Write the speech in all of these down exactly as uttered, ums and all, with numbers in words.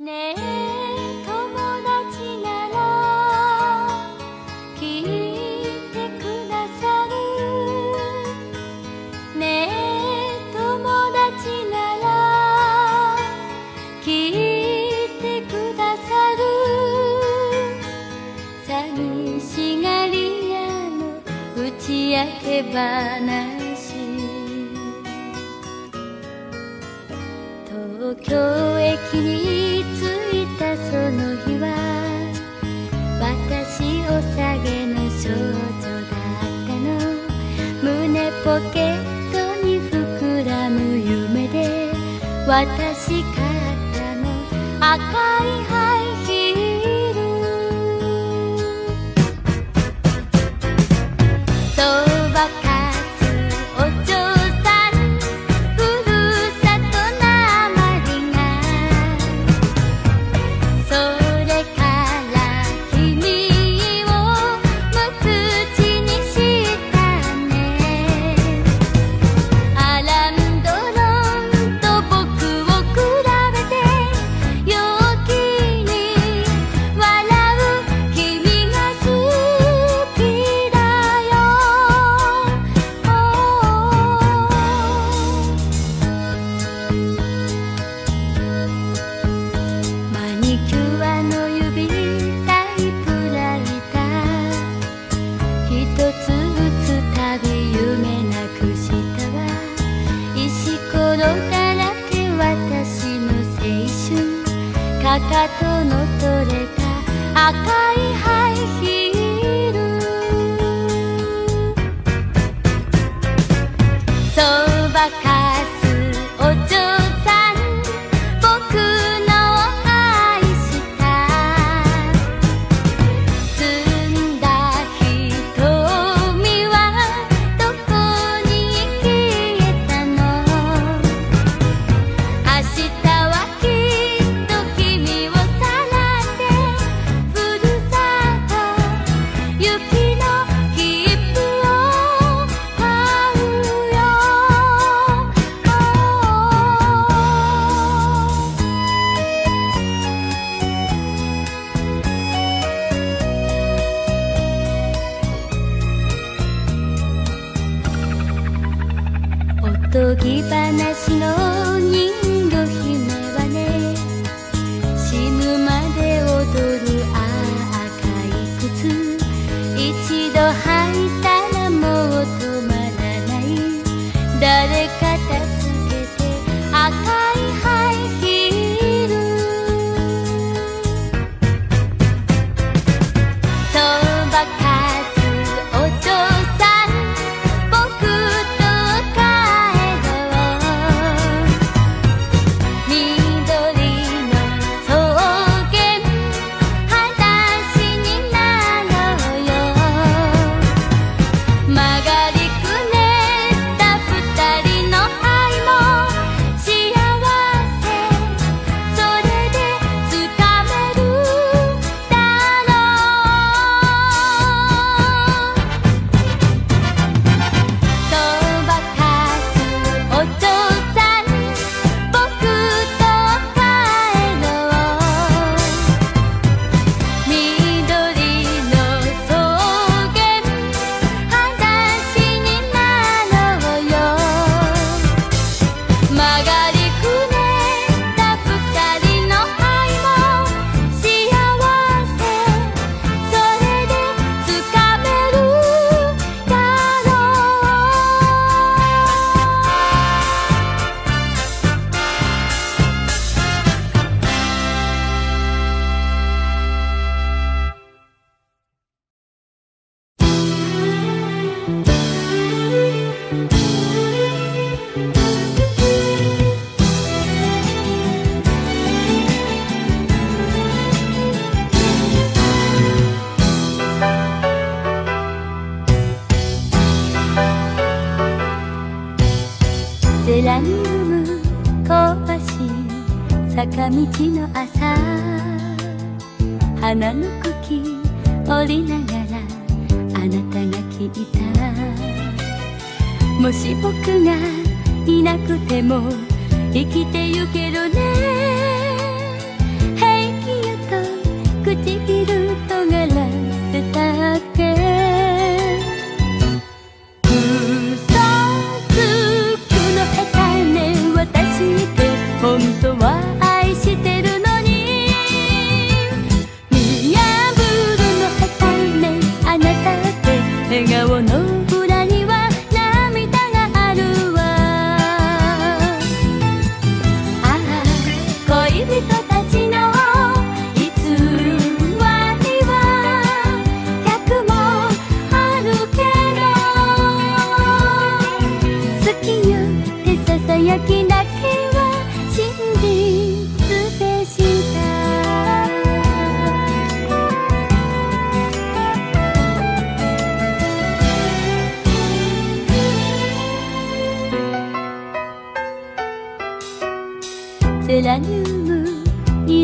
ねえ友達なら聞いてくださる。ねえ友達なら聞いてくださる。寂しがり屋の打ち明け話、東京駅に着いたその日は私おさげの少女だったの。胸ポケットに膨らむ夢で私買ったの赤いハイヒール。そばかすお嬢さんふるさとなまりが、それから君を無口にしたね。アランドロンと僕を比べて陽気に笑う君が好きだよ。マニキュアの指タイプライター一つ打つたび夢なくしたわ。石ころだらけ私の青春、かかとの取れた赤いハイヒール。そばかすお嬢さん僕の愛した澄んだ瞳はどこに消えたの。明日はきっと君をさらってふるさと行きの切符を買うよ。おとぎ話の人魚姫はね、死ぬまで踊る赤い靴、一度履いたらもう止まらない。誰か助けて赤いハイヒール。そばかすお嬢さん僕と帰ろう。緑の草原裸足になろうよ。曲がりくねった二人の愛も幸せ、それでつかめるだろう。そばかすお嬢さん僕と帰ろう。緑の草原裸足になろうよ。曲がりくねった二人の愛も幸せ、それでつかめるだろゼラニウム香ばしい坂道の朝、花の茎折りながらあなたが聞いた。もし僕がいなくても生きてゆけるね。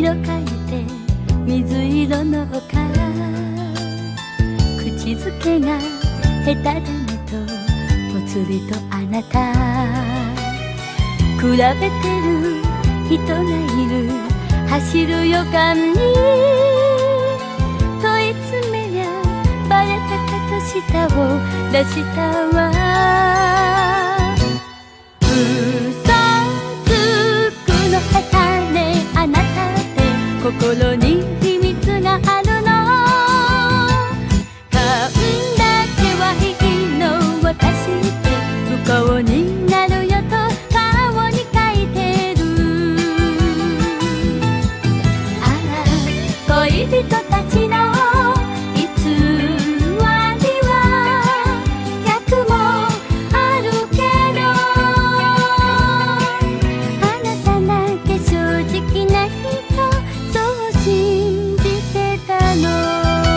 色変えて水色の丘、口づけが下手だねとぽつりとあなた比べてる人がいる、走る予感に問い詰めりゃバレたかと舌を出したわ。嘘つくの下手ねあなたって心に秘密があるの。勘だけはいいの私って不幸になるよと顔に書いてる。あら恋人たちの偽りは百もあるけど、あなたなんて正直な人、そう信じてたの。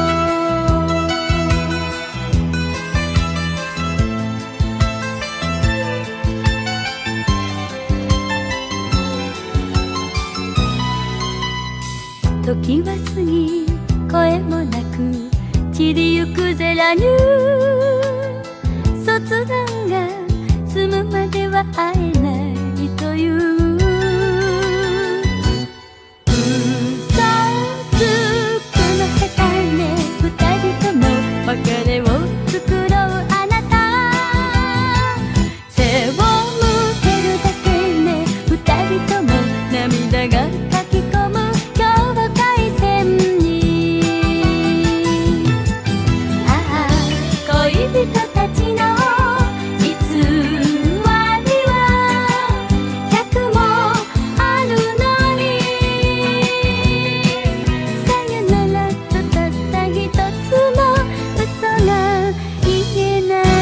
時は過ぎ声もなく散りゆくゼラニュー、卒論が済むまでは会えないという。嘘つくの下手ね二人とも別れを作ろうあなた、背を向けるだけね二人とも涙がかき込む境界線に。ああ恋人たちの偽りは百もあるのに、さよならとたった一つの嘘が言えない。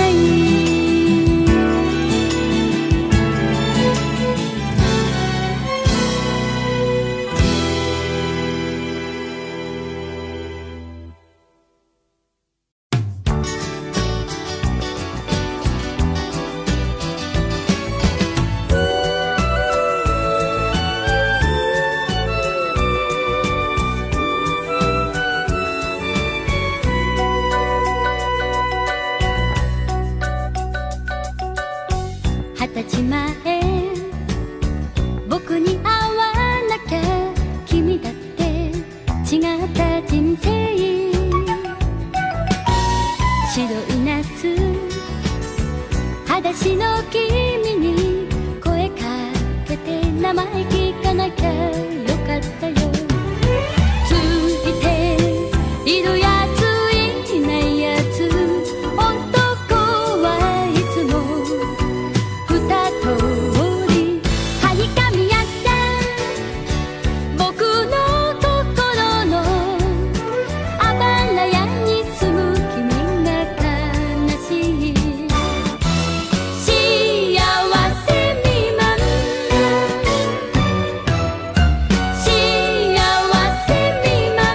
二十歳前僕に会わなきゃ君だって違った人生。白い夏裸足の君に声かけて名前聞かなきゃよかったよ。ついているやついないやつ、男はいつも二通り。はにかみやった僕の心のあばら屋に住む君が悲しい。幸せ未満幸せ未満、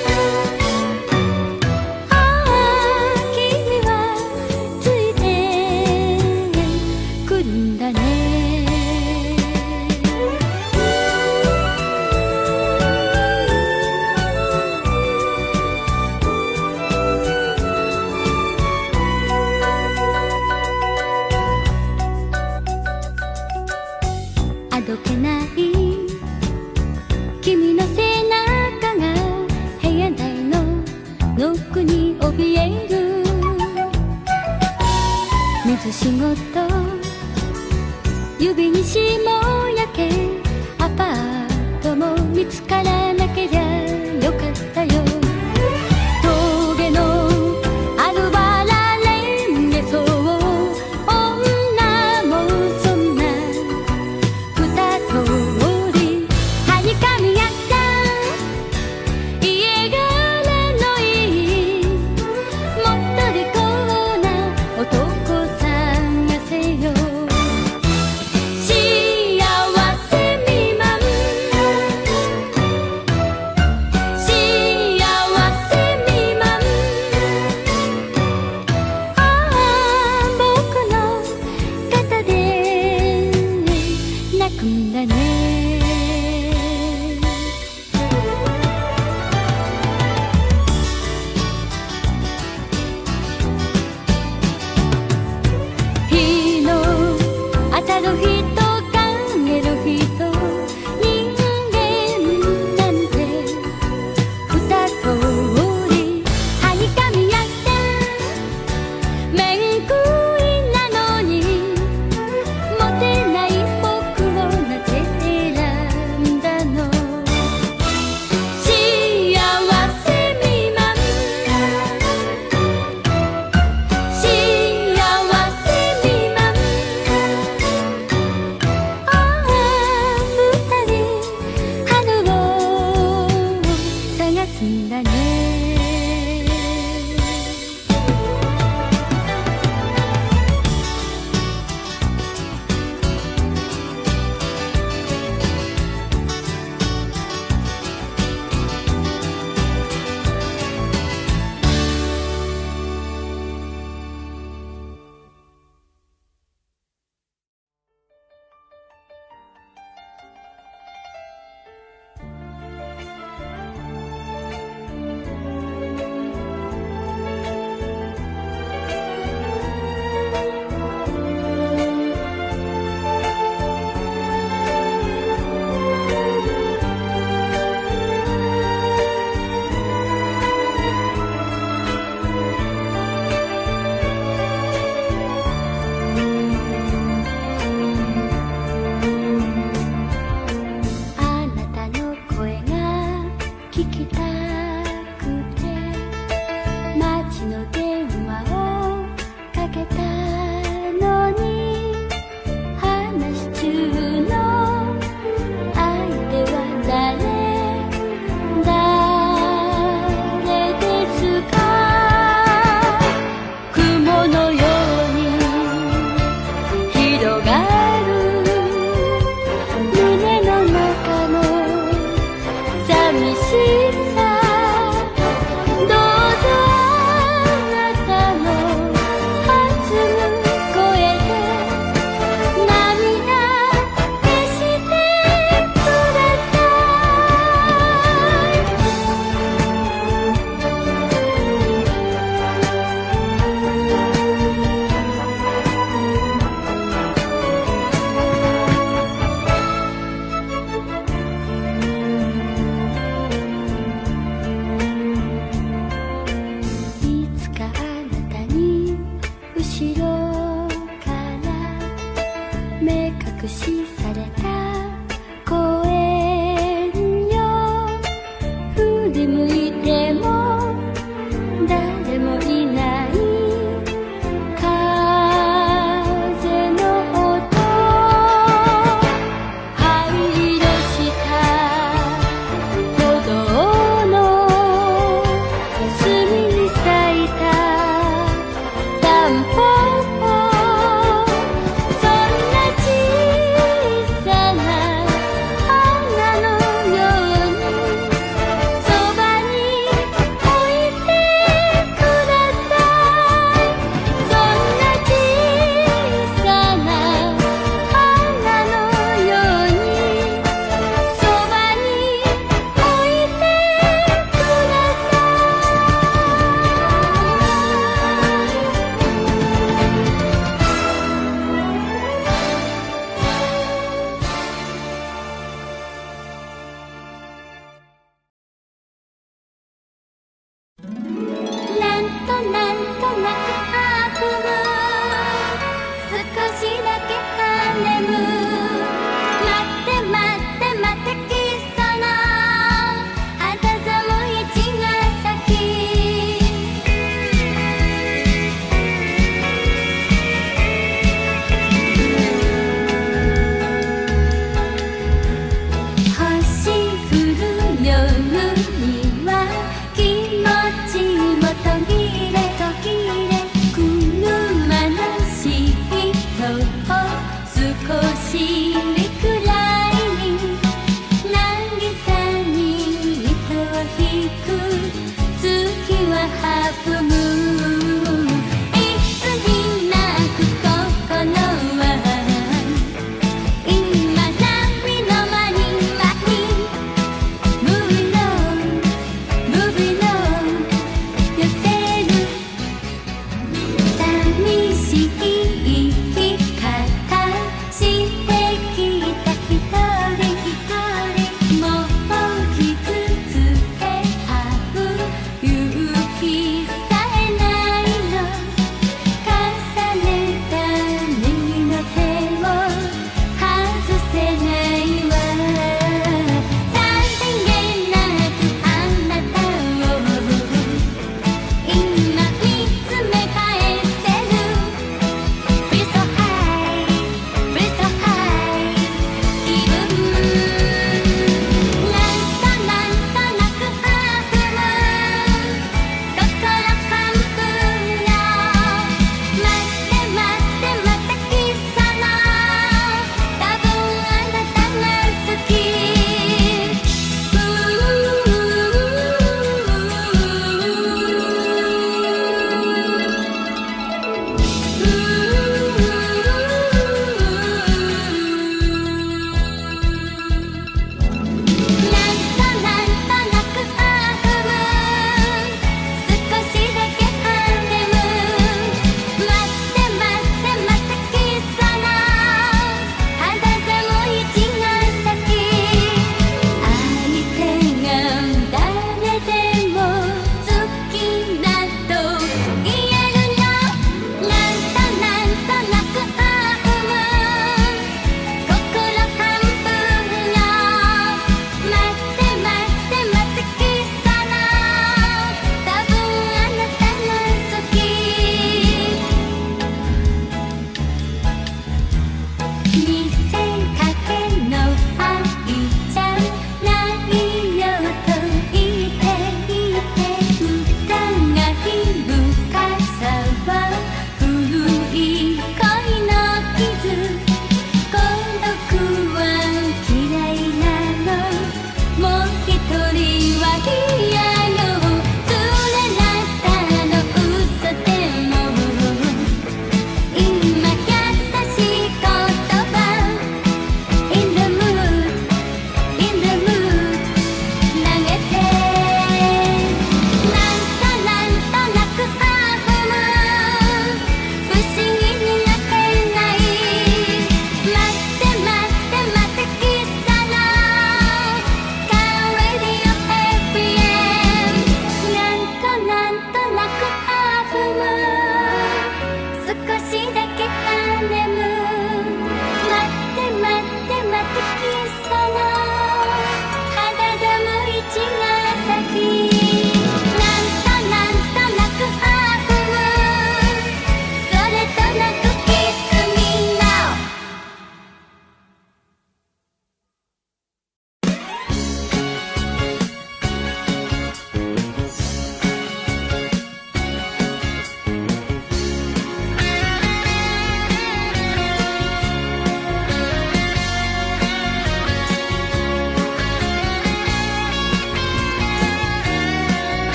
ああ君はついてくるんだね。あどけない君の背中が部屋内のノックに怯える。水仕事指に霜焼け、アパートも見つからなけりゃよかったよ。峠のアルバラレンゲそう女もそんな二通り。はにかみやった家柄のいいもっと利口な男探せよ。幸せ未満済んだね。寂しさ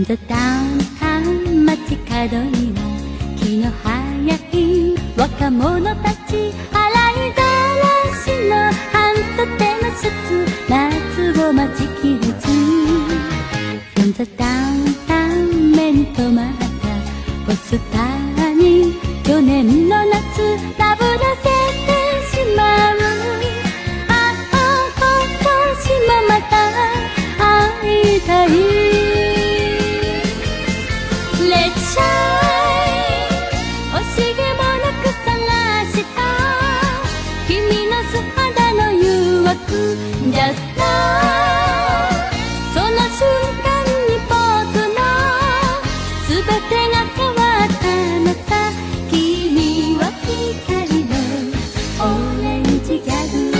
From the downtown 街角には気の早い若者たち、洗いざらしの半袖のシャツ、夏を待ちきれず From the downtown 目に留まったポスターに去年の夏なぶらせてしまう。ああ今年もまた会いたい。Just now その瞬間に僕の全てが変わったのさ。君は光のオレンジギャル。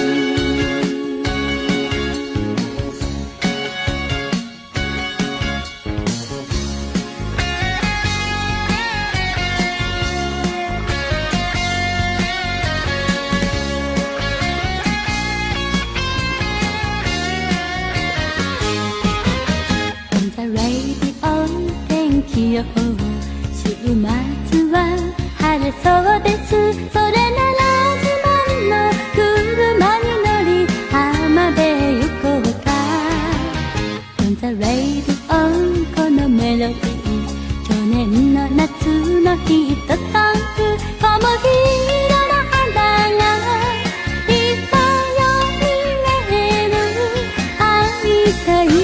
週末は晴れそうです。それなら自慢の車に乗り浜辺へ行こうか。 On the radio このメロディー、去年の夏のヒットソング、小麦色の肌がいっぱいよみがえる。会いたい。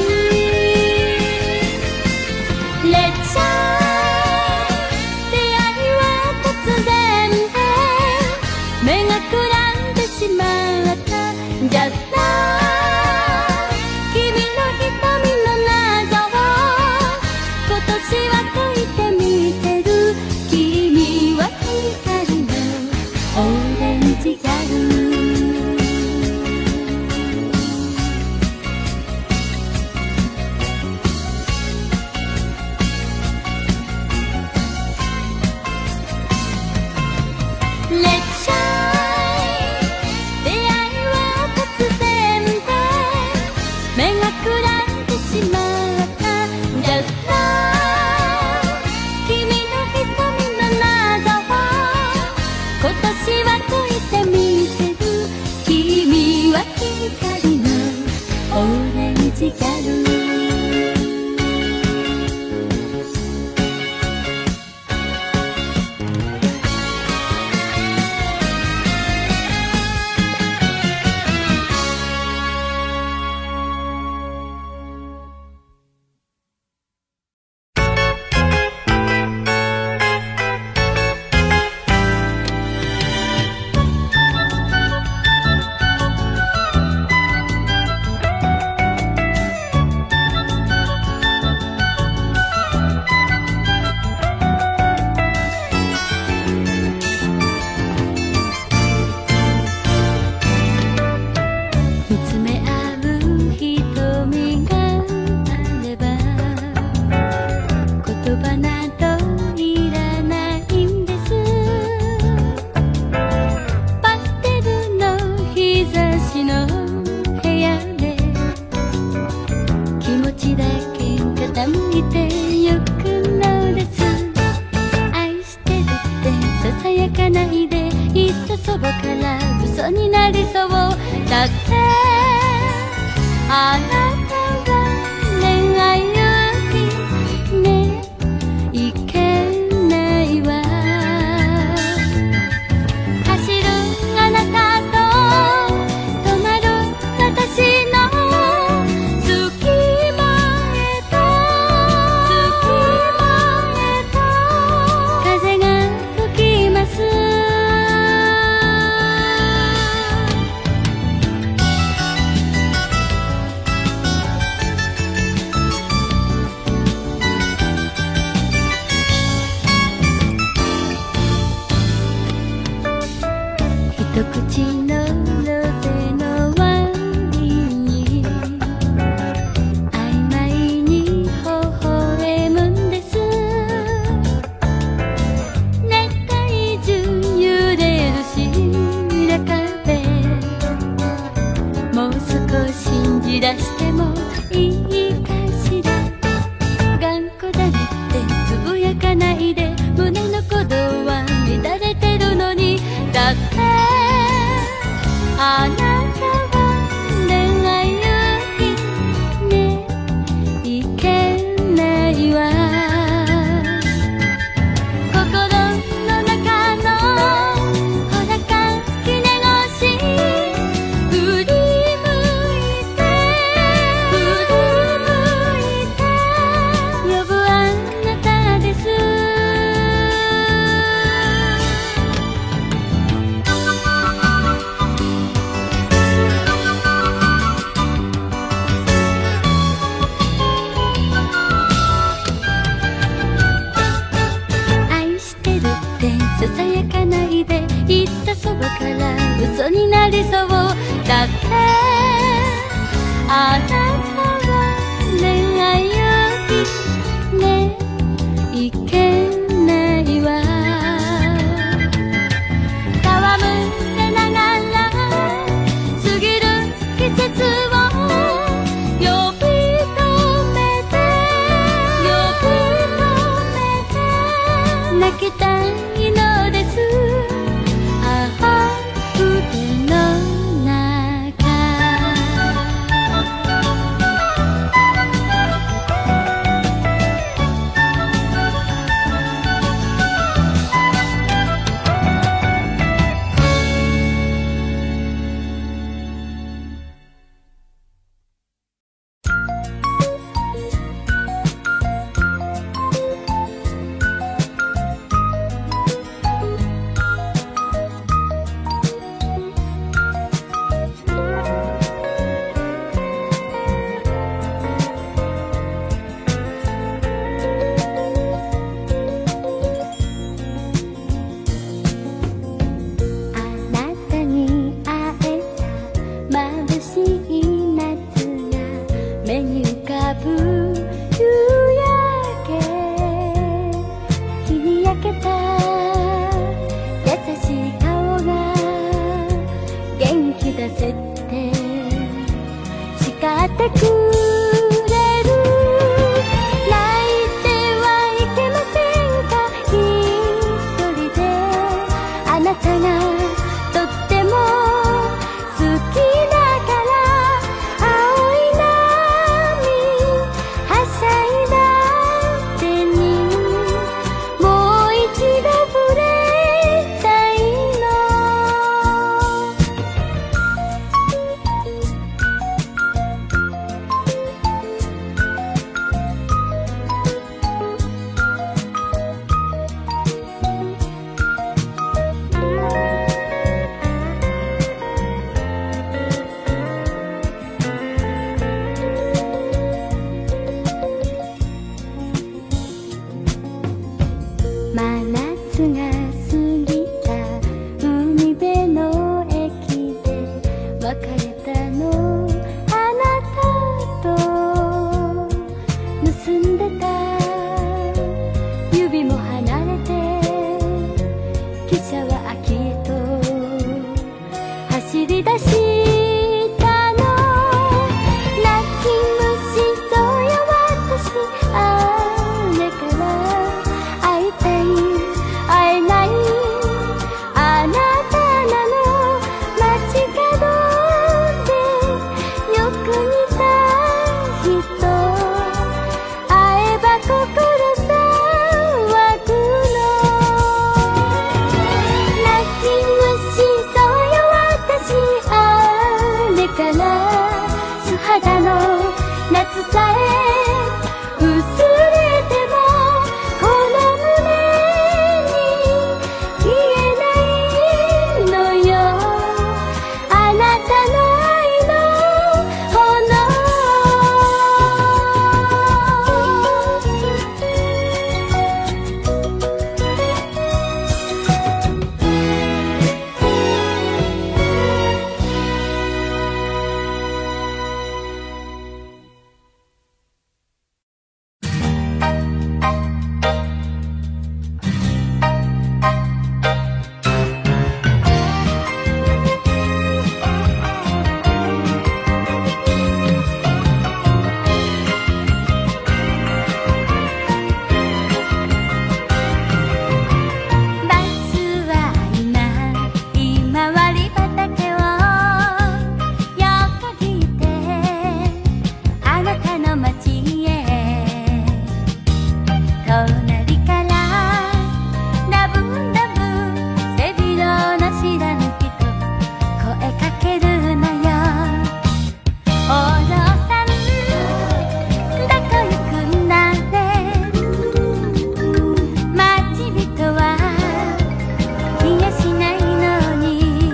出してもいいかしら。頑固だてくれる。泣いてはいけませんか、一人で。あなたがとっても好きだから。青い波はしゃいだ手にもう一度触れたいの。真夏が過ぎた海辺の駅で別れたの、あなたと結んでた指も離れて、汽車は秋へと走り出したの。泣き虫そうよ私、あれから会いたい会えないあなたなの。街角でよく似た人、会えば心騒ぐの。泣き虫そうよ私、あれから素肌の夏さえ薄れてもこの胸に消えないのよ、あなたの愛の炎。バスは今ひまわり畑を横切ってあなたの街へ。隣からダブンダブン背広の知らぬ人声かけるのよ。お嬢さんどこ行くんだね。待ち人は気がしないのに。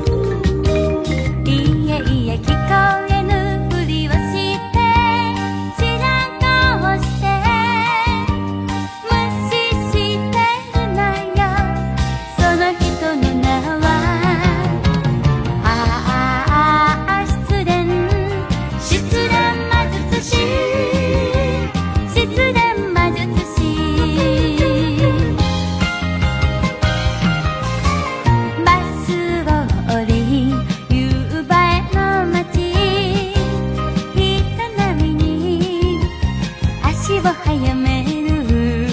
いえいえ聞こえぬふりをして知らん顔して無視してるのよ。その人の名はああ失恋失恋魔術師失恋魔術師。バスを降り夕映えの街、人並みに足を速める。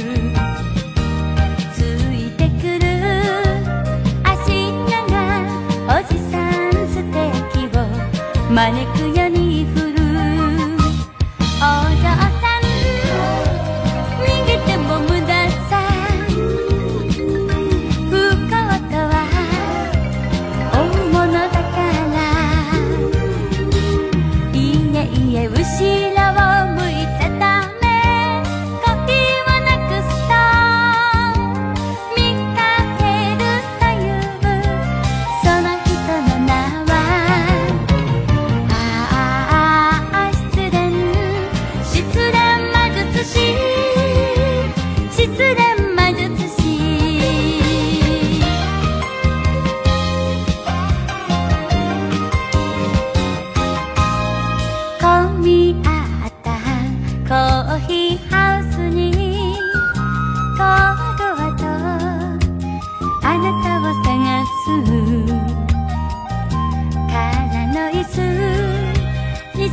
ついてくる足長おじさんステーキを招くように振る。お嬢さん逃げても無駄さ。不幸とは大物だから。いえいえ後ろを向いちゃダメ。恋をなくすと見かけるというその人の名はああ失恋失恋魔術師失恋魔術師。混み合ったコーヒーハウスにゴワゴワとあなたを探す。空の椅子に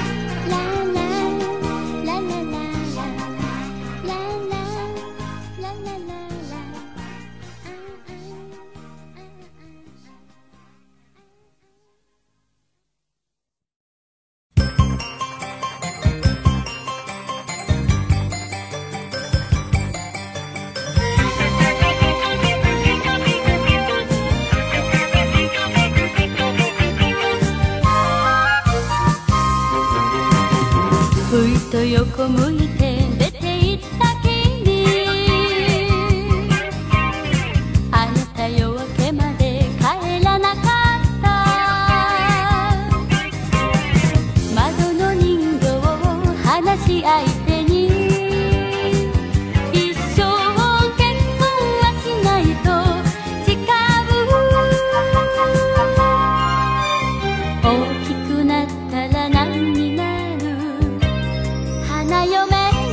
ふいと横向いて出て行った君、あなた夜明けまで帰らなかった。窓の人形を話し相手に一生結婚はしないと誓う。大きくなったら何になる花嫁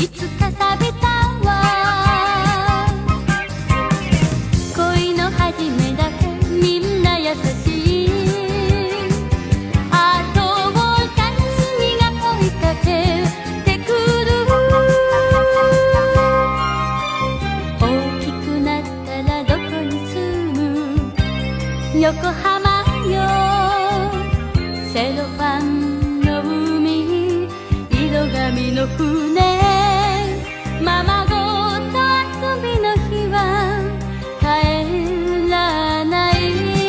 いつか錆びたわ。恋の始めだけみんな優しい。あとを悲しみが追いかけてくる。大きくなったらどこに住む？横浜よ。セロファンの海、色紙の船、ママごと遊びの日は帰らない。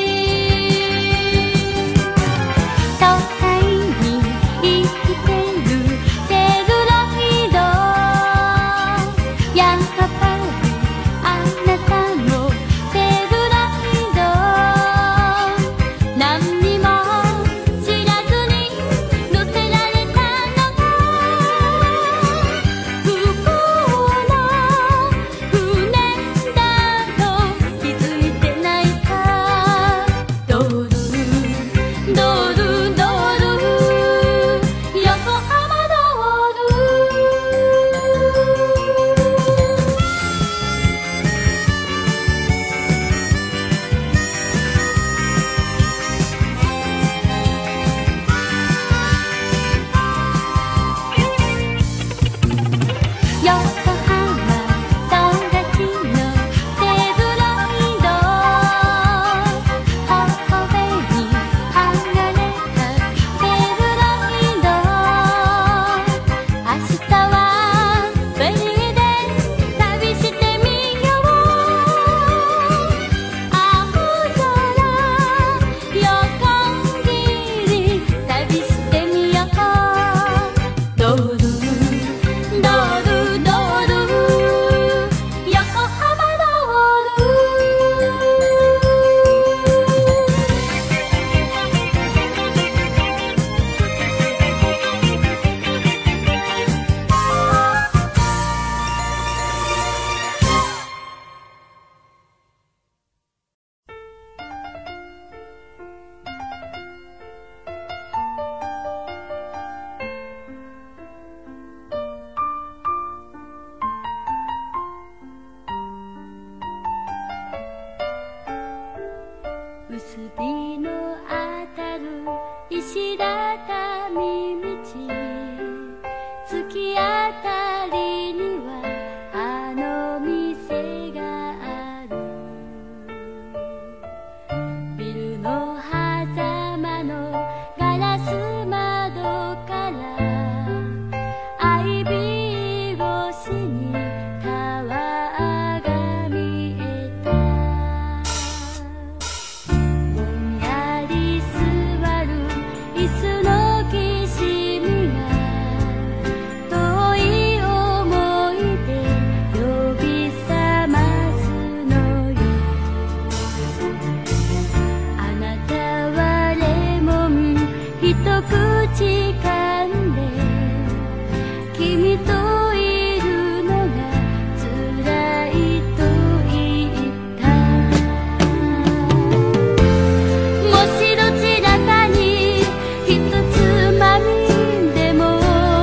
都会に生きてるセルロイド、やっぱりあなたもセルロイド。何にも知らずに乗せられたのが不幸の船だと気づいてないか。ドルドルドル横浜ドル。横浜育ちのセルロイド、ほほべに剥がれたセルロイド。明日はフェリーで旅してみよう。青空横切り旅してみよう。ドルドルドル横浜ドル。薄日の当たる石畳道、突き当たりにはあの店がある。ビルの狭間のガラス窓からアイビー越しに川が見えた。ぼんやり座る椅子のきしみが遠い思い出呼び覚ますのよ。あなたはレモン一口噛んで君といるのが辛いと言った。もしどちらかにひとつまみでも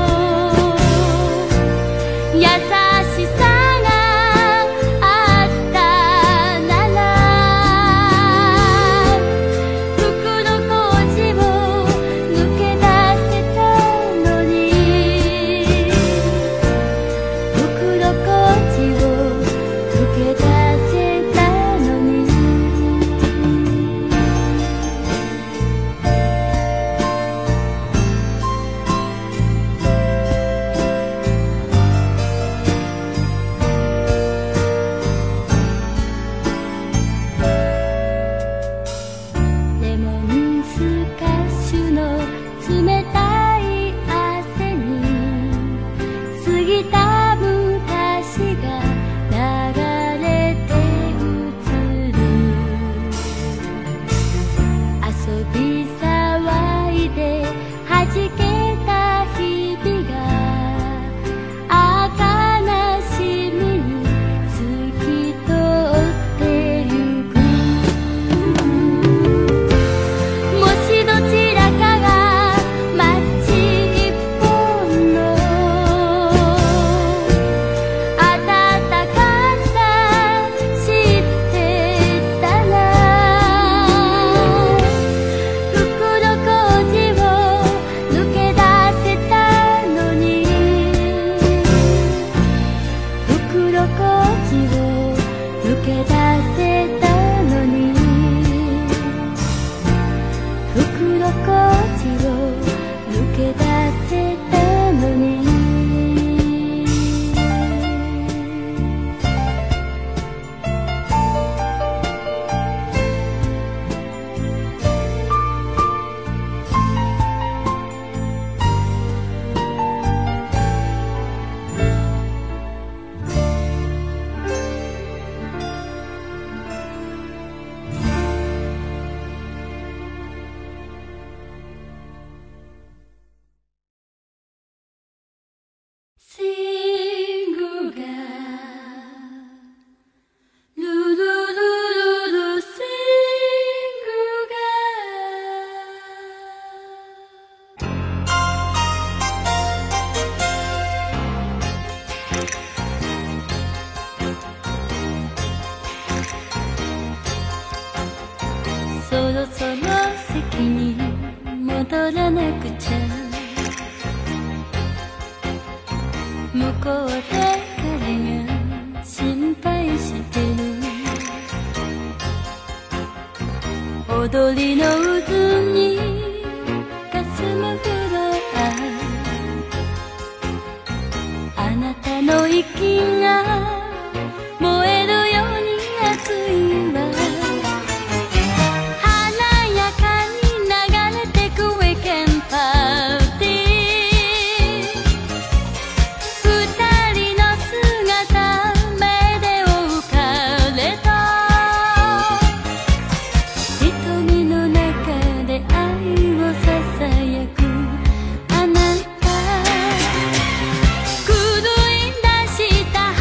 優しさがあったなら、袋小路を抜け出せたのに。袋小路を抜け出せたのに。レモンスカッシュの冷たい汗に過ぎた昔が流れて映る。遊び騒いで弾けた日々が赤悲しみに透き通ってゆく。もしどちらかがマッチ一本の向こうで彼が心配してる。踊りの渦に霞むフロア、あなたの息が燃えるように熱いわ。華やかに流れてくウィーケンドパーティー、二人の姿目で追う彼と瞳の中で愛をささやくあなた、狂い出した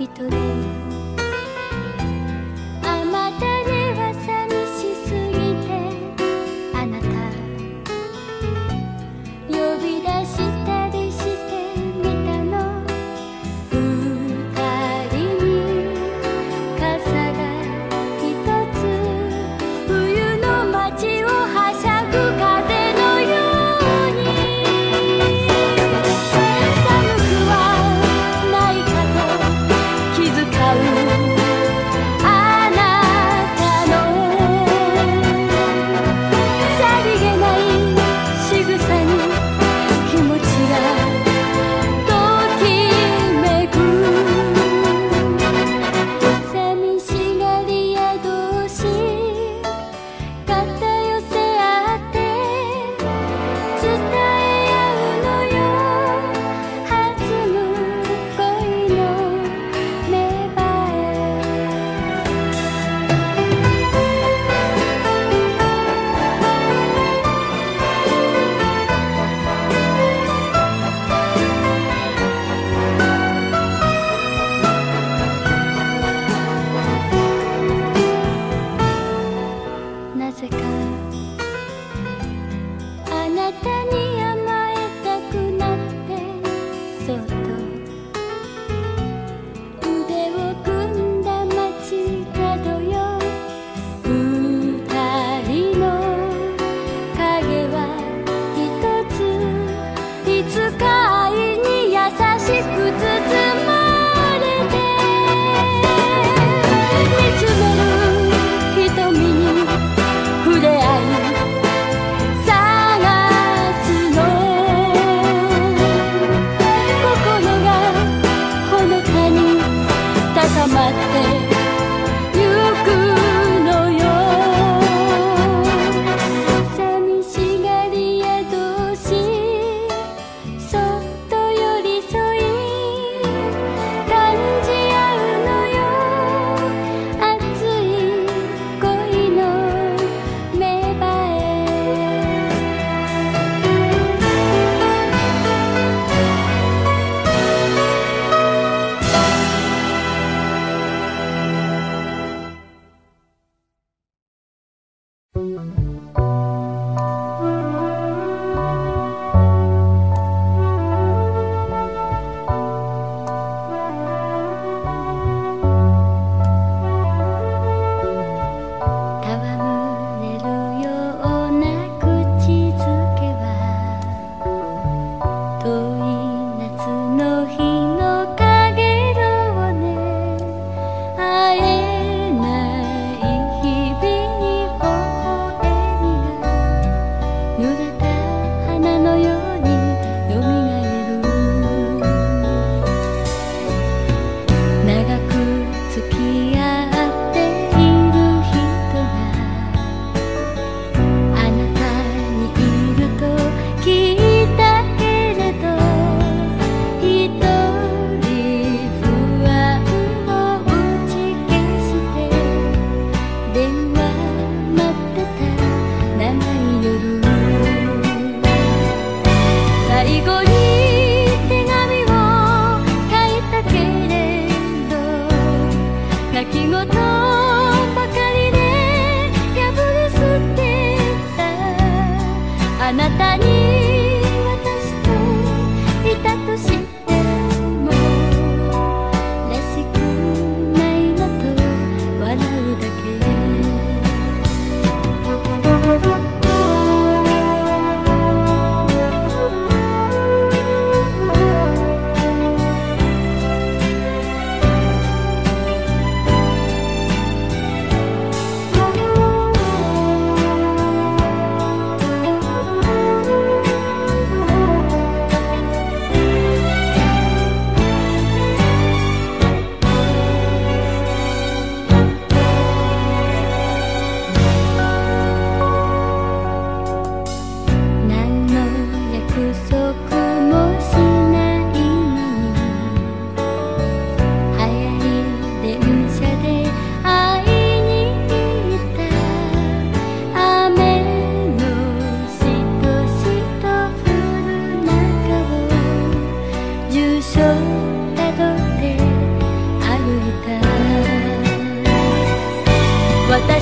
一人あまたねは寂しすぎてあなた呼び出したりしてみたの二人に傘が一つ冬の街をはしゃぐ風のように寒くはないかと気遣う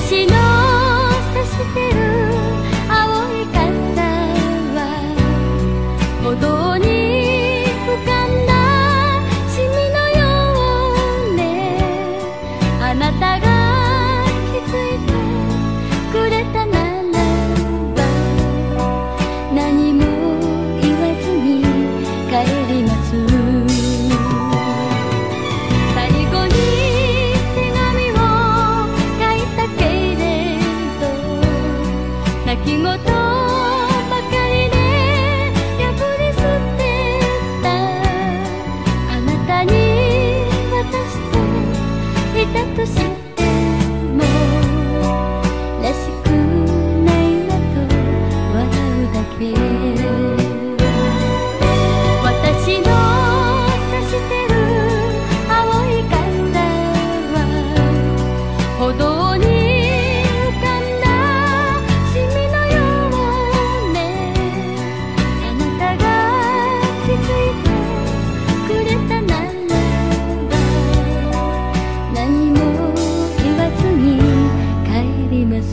私の差してる青い傘は歩道に浮かんだシミのようね。あなたが気づいてくれたならば何も言わずに帰ります。最後に手紙を書いたけれど泣き言ばかりで破り捨てた。あなたに渡していたとしてもらしくないわと笑うだけ。私の差してる青い傘は歩道に浮かんだシミのようね。あなたが気づいてくれたならば何も言わずに帰ります。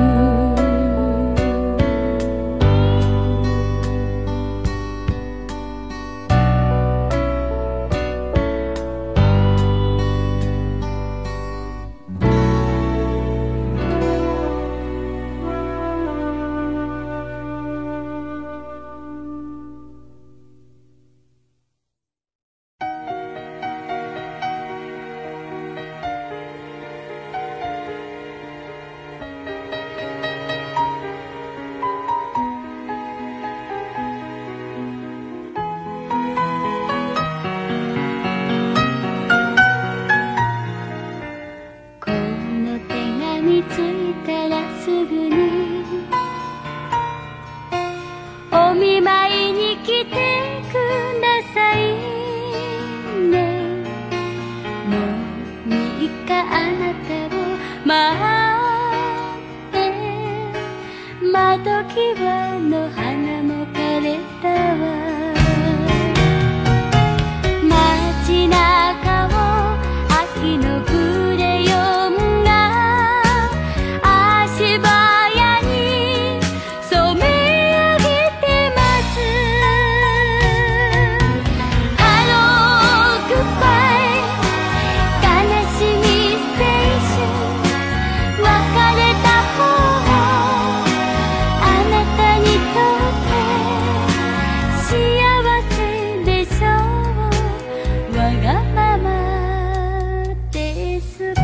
この手紙ついたらすぐにお見舞いに来てくださいね。もうみっかあなたを待って窓際の花も枯れたわ。街中を秋のクレヨンが足早に染め上げてます。ハローグッバイ悲しみ青春別れた方をあなたにとって幸せでしょう。わがままですか。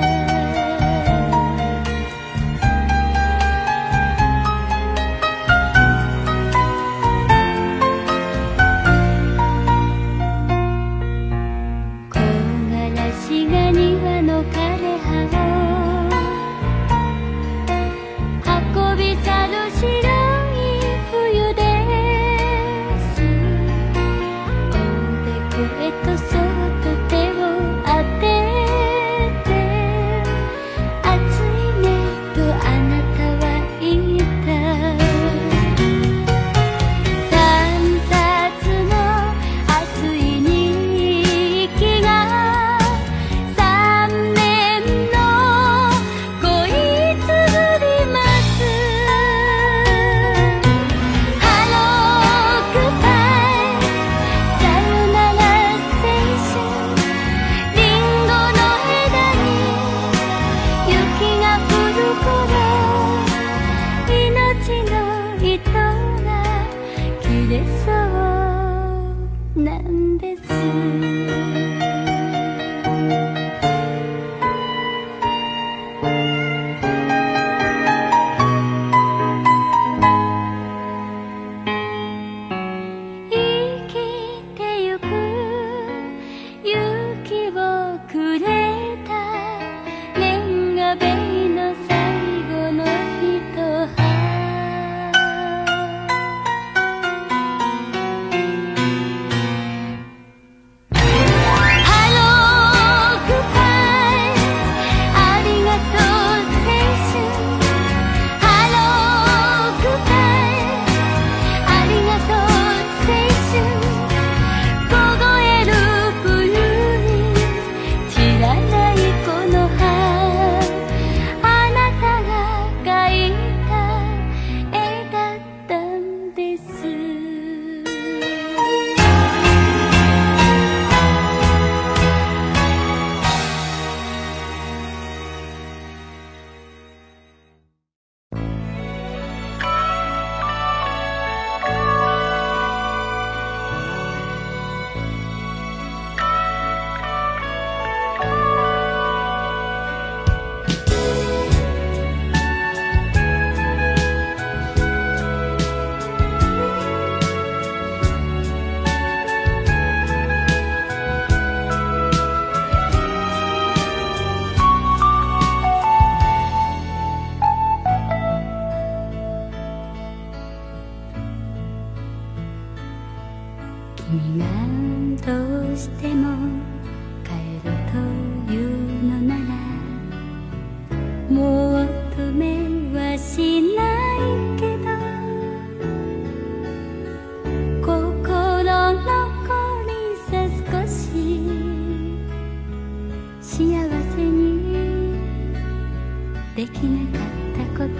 木枯らしが庭の枯葉を運び去る白い冬です。おでこへとそっと手を当てて暑いねとあなたは言った。三冊の熱い日記が三年の恋つづります。ハローグッバイさよなら青春。リンゴの枝に雪が降る頃命の糸が切れそうなんです。生きてゆく勇気をくれたレンガ塀の最後の一葉。ハローグッバイありがとう青春。ハローグッバイありがとう青春。凍える冬に散らしても帰ろうというのならもう止めはしないけど心残りさ少し幸せにできなかったこと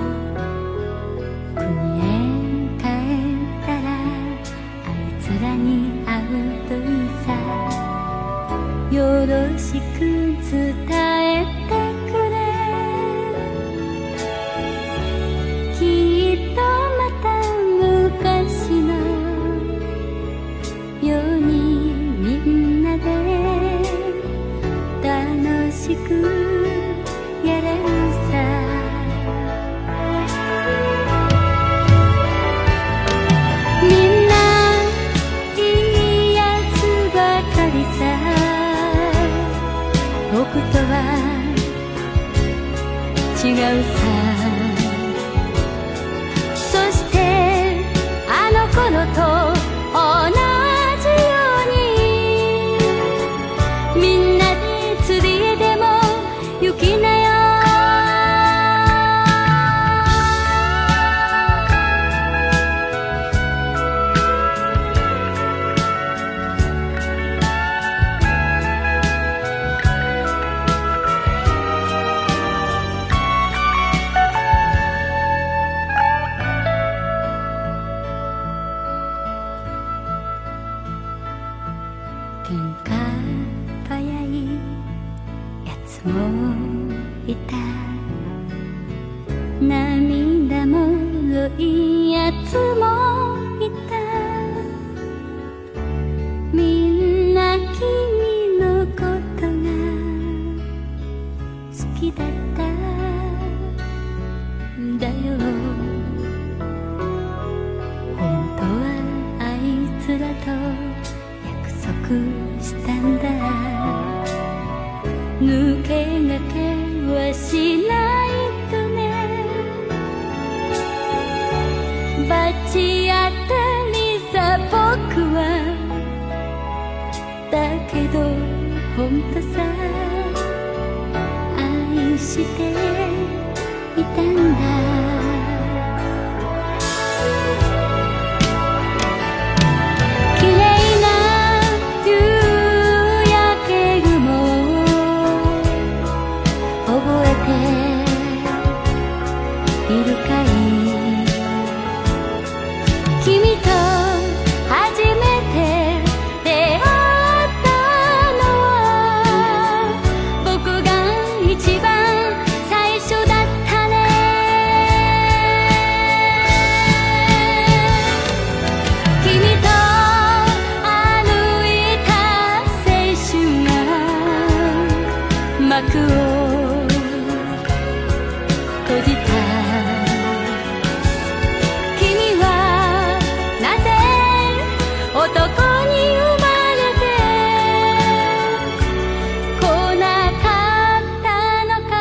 国へ帰ったらあいつらに会うといいさよろしく伝えてくれきっとまた昔のようにみんなで楽しくやれるさみんないいやつばかりさ僕とは違うさそしてあの頃と同じようにみんなで釣りへでも行きなよ喧嘩早いやつもいた涙もろいやつもいたみんな君のことが好きだったんだよ本当はあいつらと約束したんだ抜け駆けはしないとね罰当たりさ僕はだけどほんとさ愛していたんだいるかい君と初めて出会ったのは僕が一番最初だったね君と歩いた青春が幕を閉じた男に生まれてこなかったのか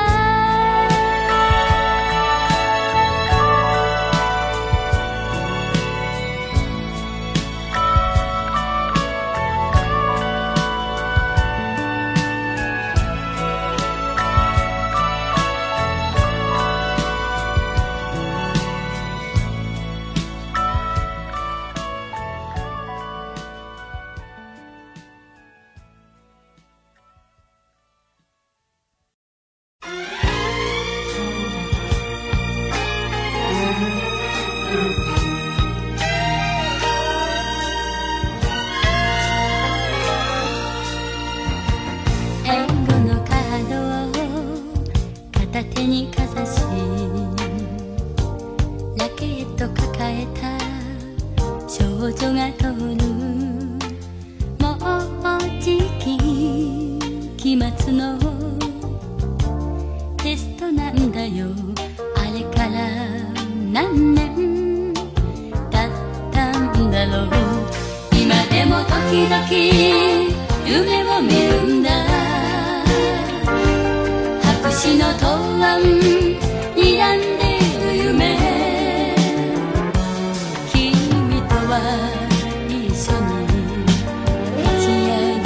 手にかざしラケット抱えた少女が通るもうじき期末のテストなんだよあれから何年経ったんだろう今でも時々夢を見るんだ白紙の答案にらんでる夢君とは一緒に立ち上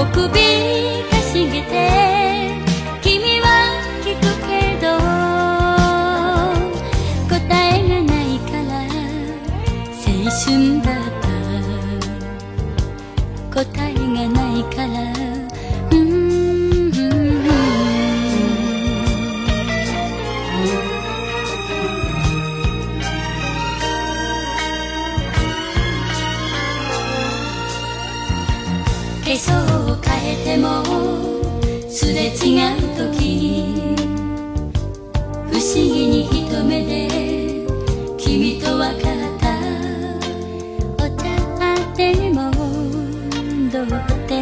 首かしげて君は聞くけど答えがないから青春だった答えがないから化粧を変えてもすれ違う時不思議に一目で君と分かったお茶でもどうって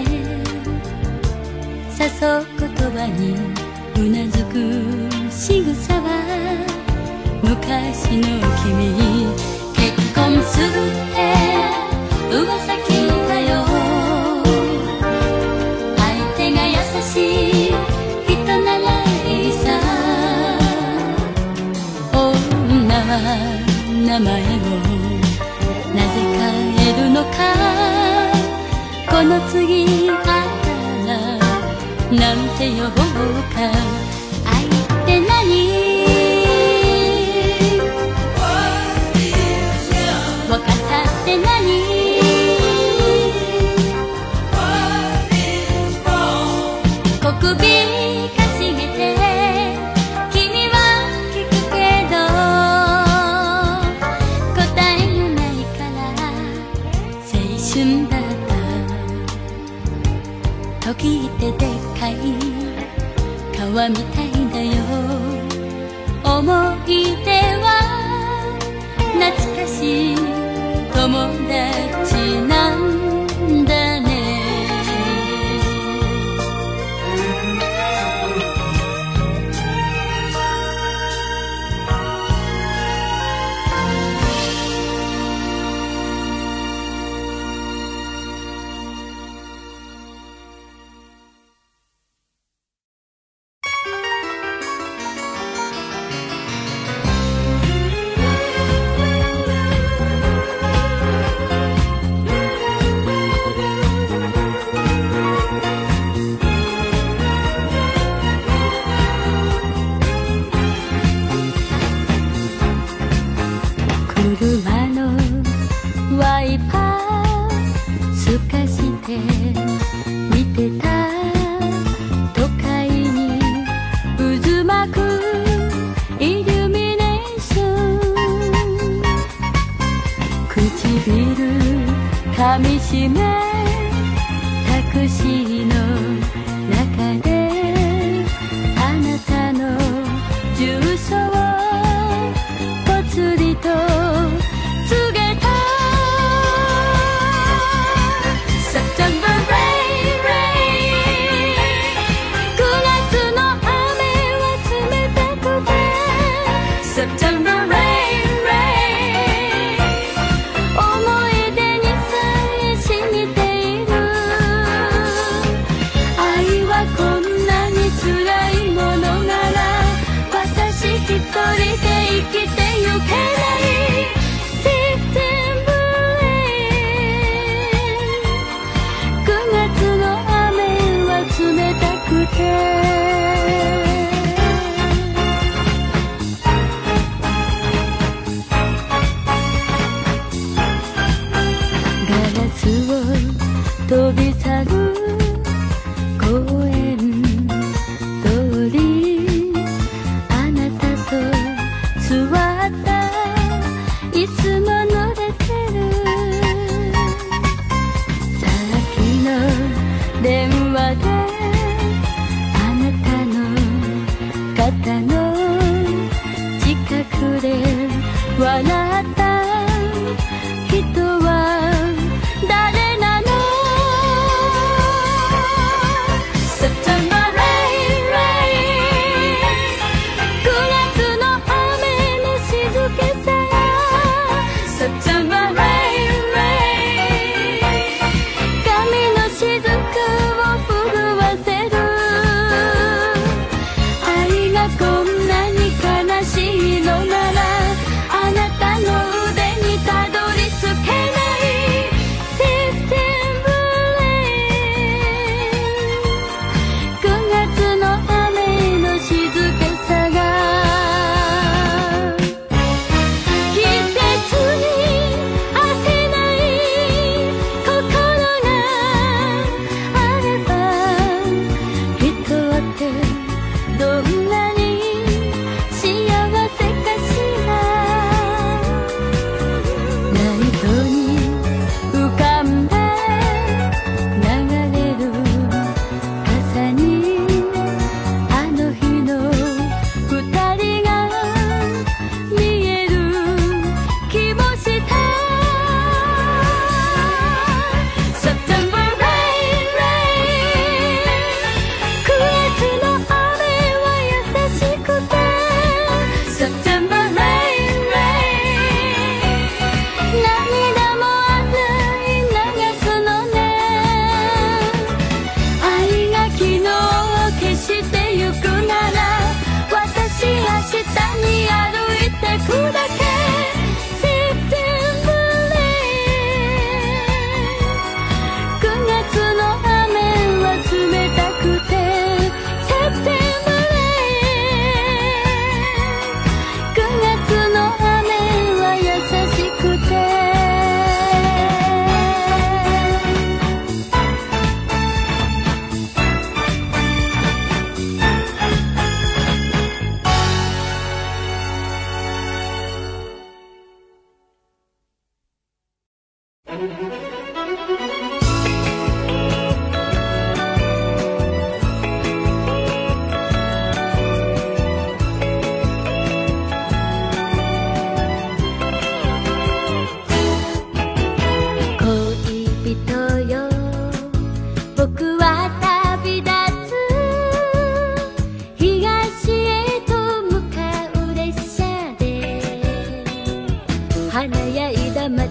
誘う言葉にうなずく仕草は昔の君結婚するって噂聞いたよ優しい人ならいいさ女は名前をなぜ変えるのかこの次会ったらなんて呼ぼうか愛って何若さって何首かしげて君は聞くけど答えがないから青春だった時ってでっかい川みたいだよ思い出は懐かしい友達なんだね車のワイパー透かして見てた都会に渦巻くイルミネーション唇噛みしめタクシーの中であなたの住所をぽつりと告げた September rain rain くがつの雨は冷たくて September rain rain 思い出にさえ染みている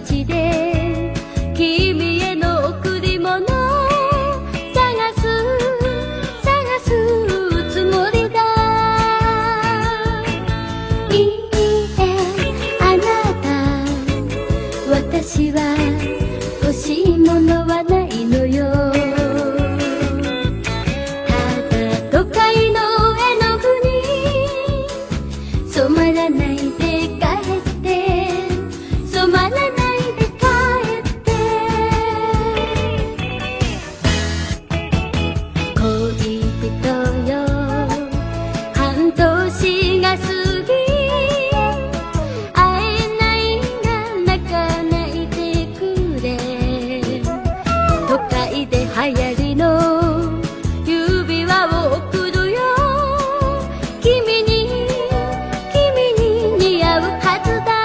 街で君への贈り物探す探すつもりだ。いいえあなた、私は欲しいものはないのよ。ただ都会の絵の具に染まらないで帰って染まらないで帰って恋人よ、半年が過ぎ会えないが泣かないでくれ。都会で流行りの指輪を贈るよ。君に君に似合うはずだ。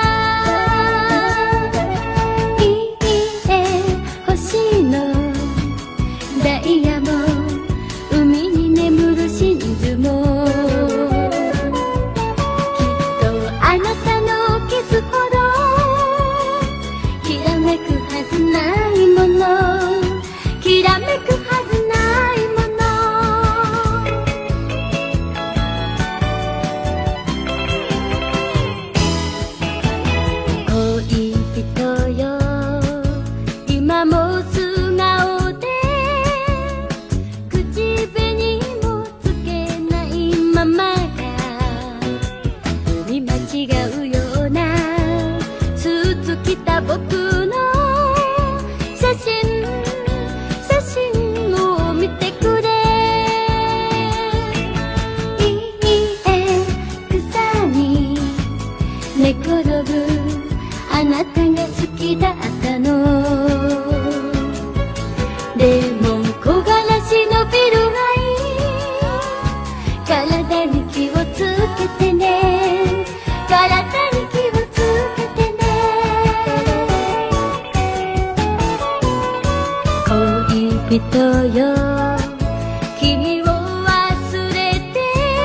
いいえ欲しいのダイヤも海に眠る真珠も、きっとあなたのキスほどきらめくはずないもの、きらめくはずないもの。恋人よ、今も素顔で口紅もつけないままが見間違うようなスーツ着た僕の写真写真を見てくれ。いいえ草に寝転ぶあなたが好きだったの。でも木枯らしのビル街、体に気をつけてね、体に気をつけてね。恋人よ、君を忘れて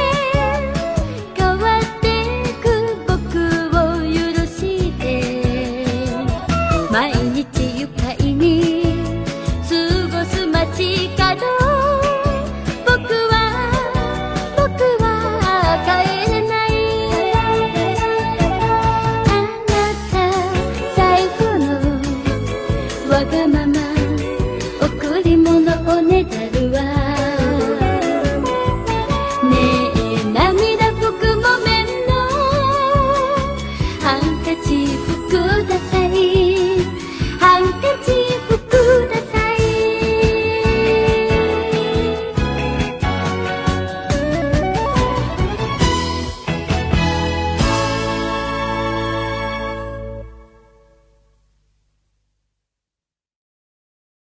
変わってく僕を許して、毎日愉快に過ごす街角、僕は僕は帰れない。あなた財布のわがまま